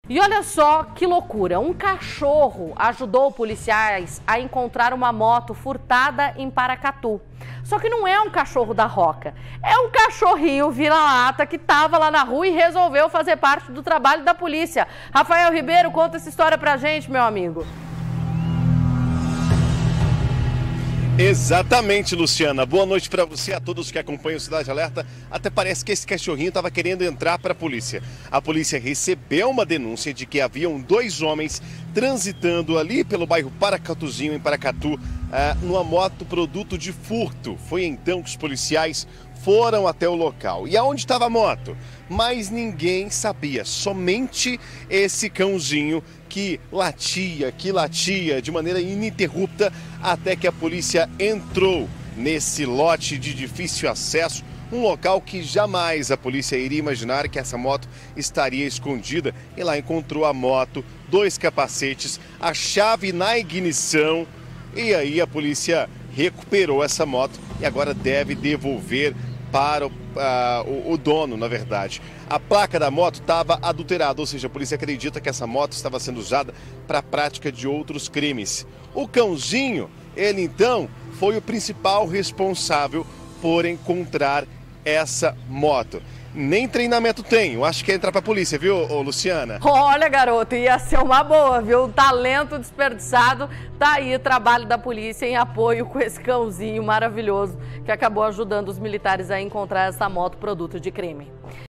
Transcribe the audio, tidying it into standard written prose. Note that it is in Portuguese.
E olha só que loucura, um cachorro ajudou policiais a encontrar uma moto furtada em Paracatu. Só que não é um cachorro da Roca, é um cachorrinho vira-lata que estava lá na rua e resolveu fazer parte do trabalho da polícia. Rafael Ribeiro, conta essa história pra gente, meu amigo. Exatamente, Luciana. Boa noite para você, a todos que acompanham o Cidade Alerta. Até parece que esse cachorrinho estava querendo entrar para a polícia. A polícia recebeu uma denúncia de que haviam dois homens transitando ali pelo bairro Paracatuzinho, em Paracatu, numa moto produto de furto. Foi então que os policiais foram até o local. E aonde estava a moto? Mas ninguém sabia, somente esse cãozinho que latia de maneira ininterrupta até que a polícia entrou nesse lote de difícil acesso, um local que jamais a polícia iria imaginar que essa moto estaria escondida. E lá encontrou a moto, dois capacetes, a chave na ignição, e aí a polícia recuperou essa moto e agora deve devolver para o dono, na verdade. A placa da moto estava adulterada, ou seja, a polícia acredita que essa moto estava sendo usada para a prática de outros crimes. O cãozinho, ele então foi o principal responsável por encontrar essa moto. Nem treinamento tem, eu acho que é entrar pra polícia, viu, Luciana? Olha, garoto, ia ser uma boa, viu? Um talento desperdiçado. Tá aí o trabalho da polícia em apoio com esse cãozinho maravilhoso que acabou ajudando os militares a encontrar essa moto produto de crime.